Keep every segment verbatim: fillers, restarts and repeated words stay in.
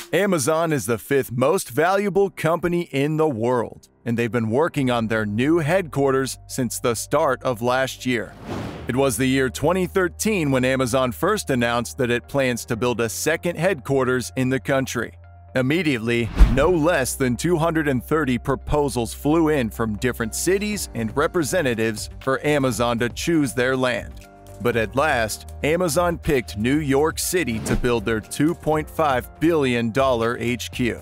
Amazon is the fifth most valuable company in the world, and they've been working on their new headquarters since the start of last year. It was the year twenty thirteen when Amazon first announced that it plans to build a second headquarters in the country. Immediately, no less than two hundred thirty proposals flew in from different cities and representatives for Amazon to choose their land. But at last, Amazon picked New York City to build their two point five billion dollars H Q.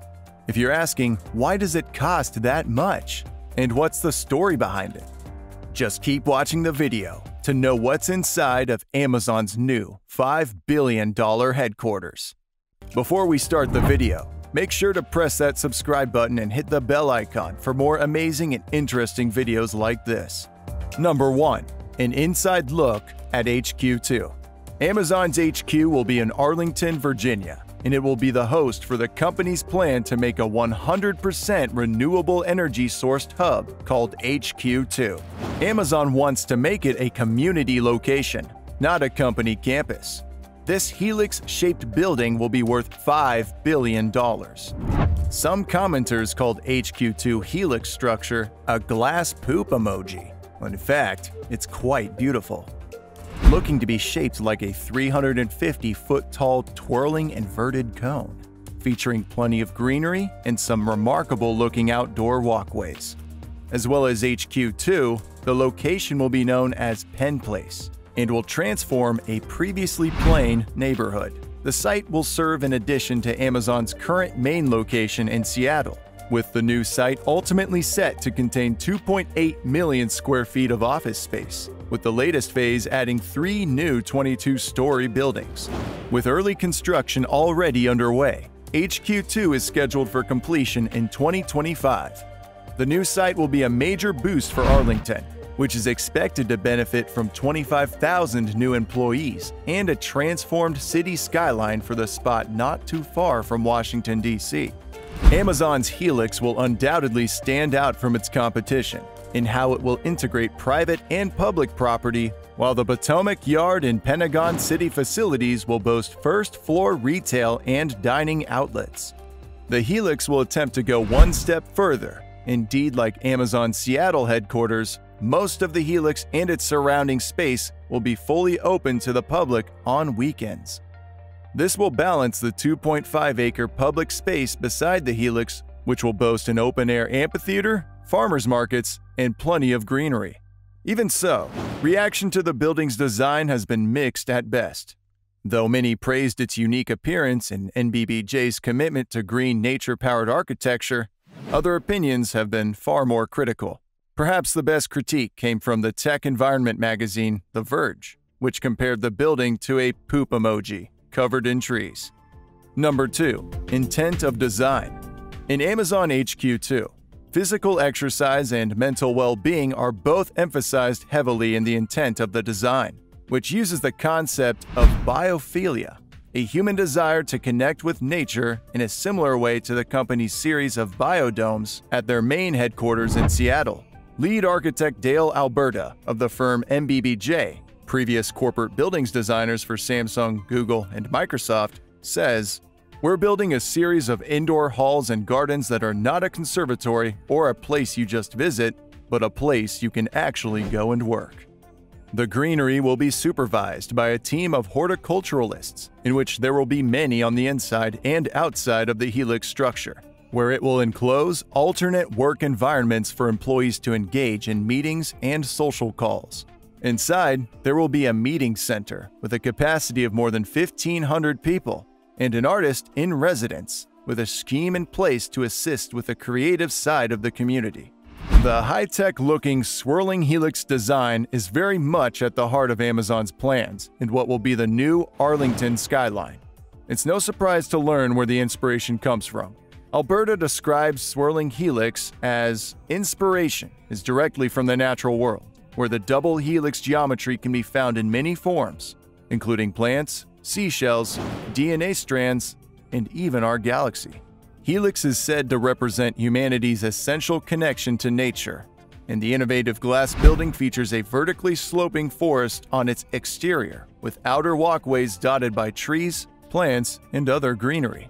If you're asking, why does it cost that much? And what's the story behind it? Just keep watching the video to know what's inside of Amazon's new five billion dollars headquarters. Before we start the video, make sure to press that subscribe button and hit the bell icon for more amazing and interesting videos like this. Number one. An inside look at H Q two. Amazon's H Q will be in Arlington, Virginia, and it will be the host for the company's plan to make a one hundred percent renewable energy sourced hub called H Q two. Amazon wants to make it a community location, not a company campus. This Helix-shaped building will be worth five billion dollars. Some commenters called H Q two Helix structure a glass poop emoji. In fact, it's quite beautiful. Looking to be shaped like a three hundred fifty foot tall twirling inverted cone, featuring plenty of greenery and some remarkable looking outdoor walkways. As well as H Q two, the location will be known as Penn Place and will transform a previously plain neighborhood. The site will serve in addition to Amazon's current main location in Seattle, with the new site ultimately set to contain two point eight million square feet of office space, with the latest phase adding three new twenty-two story buildings. With early construction already underway, H Q two is scheduled for completion in twenty twenty-five. The new site will be a major boost for Arlington, which is expected to benefit from twenty-five thousand new employees and a transformed city skyline for the spot not too far from Washington, D C Amazon's Helix will undoubtedly stand out from its competition in how it will integrate private and public property, while the Potomac Yard and Pentagon City facilities will boast first-floor retail and dining outlets. The Helix will attempt to go one step further. Indeed, like Amazon's Seattle headquarters, most of the Helix and its surrounding space will be fully open to the public on weekends. This will balance the two point five acre public space beside the Helix, which will boast an open-air amphitheater, farmers markets, and plenty of greenery. Even so, reaction to the building's design has been mixed at best. Though many praised its unique appearance and N B B J's commitment to green nature-powered architecture, other opinions have been far more critical. Perhaps the best critique came from the tech environment magazine The Verge, which compared the building to a poop emoji covered in trees. Number two. Intent of design. In Amazon H Q two, physical exercise and mental well-being are both emphasized heavily in the intent of the design, which uses the concept of biophilia, a human desire to connect with nature in a similar way to the company's series of biodomes at their main headquarters in Seattle. Lead architect Dale Alberta of the firm M B B J, previous corporate buildings designers for Samsung, Google, and Microsoft, says, "We're building a series of indoor halls and gardens that are not a conservatory or a place you just visit, but a place you can actually go and work." The greenery will be supervised by a team of horticulturalists, in which there will be many on the inside and outside of the Helix structure, where it will enclose alternate work environments for employees to engage in meetings and social calls. Inside, there will be a meeting center with a capacity of more than fifteen hundred people and an artist in residence with a scheme in place to assist with the creative side of the community. The high-tech looking swirling Helix design is very much at the heart of Amazon's plans and what will be the new Arlington skyline. It's no surprise to learn where the inspiration comes from. Alberta describes swirling Helix as inspiration is directly from the natural world, where the double helix geometry can be found in many forms, including plants, seashells, D N A strands, and even our galaxy. Helix is said to represent humanity's essential connection to nature, and the innovative glass building features a vertically sloping forest on its exterior, with outer walkways dotted by trees, plants, and other greenery.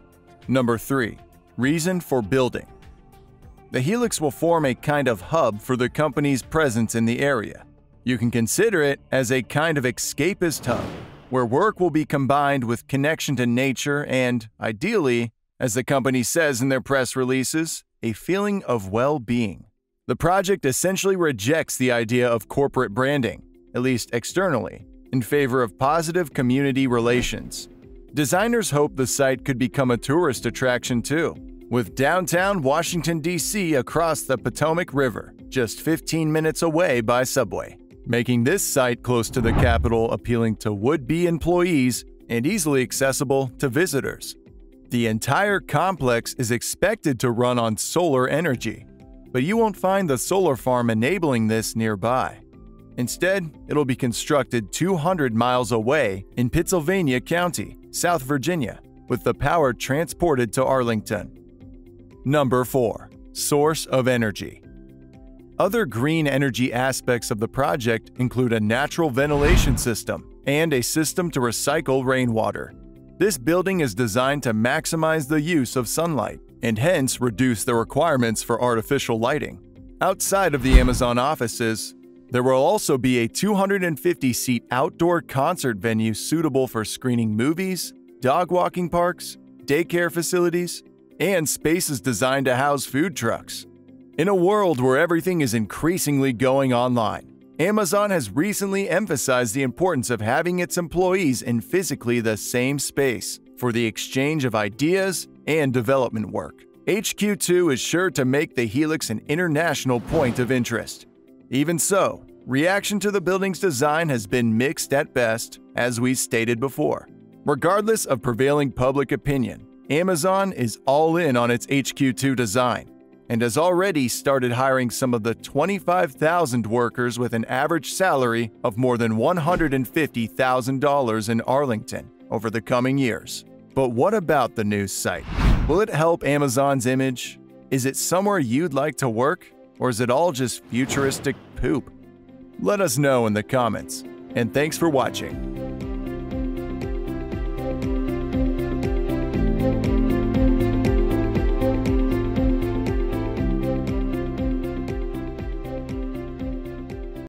Number three. Reason for building. The Helix will form a kind of hub for the company's presence in the area. You can consider it as a kind of escapist hub, where work will be combined with connection to nature and, ideally, as the company says in their press releases, a feeling of well-being. The project essentially rejects the idea of corporate branding, at least externally, in favor of positive community relations. Designers hope the site could become a tourist attraction too, with downtown Washington, D C across the Potomac River, just fifteen minutes away by subway, making this site close to the capital appealing to would-be employees and easily accessible to visitors. The entire complex is expected to run on solar energy, but you won't find the solar farm enabling this nearby. Instead, it'll be constructed two hundred miles away in Pittsylvania County, South Virginia, with the power transported to Arlington. Number four. Source of energy. Other green energy aspects of the project include a natural ventilation system and a system to recycle rainwater. This building is designed to maximize the use of sunlight and hence reduce the requirements for artificial lighting. Outside of the Amazon offices, there will also be a two hundred fifty seat outdoor concert venue suitable for screening movies, dog walking parks, daycare facilities, and spaces designed to house food trucks. In a world where everything is increasingly going online, Amazon has recently emphasized the importance of having its employees in physically the same space for the exchange of ideas and development work. H Q two is sure to make the Helix an international point of interest. Even so, reaction to the building's design has been mixed at best, as we stated before. Regardless of prevailing public opinion, Amazon is all in on its H Q two design and has already started hiring some of the twenty-five thousand workers with an average salary of more than one hundred fifty thousand dollars in Arlington over the coming years. But what about the news site? Will it help Amazon's image? Is it somewhere you'd like to work? Or is it all just futuristic poop? Let us know in the comments, and thanks for watching.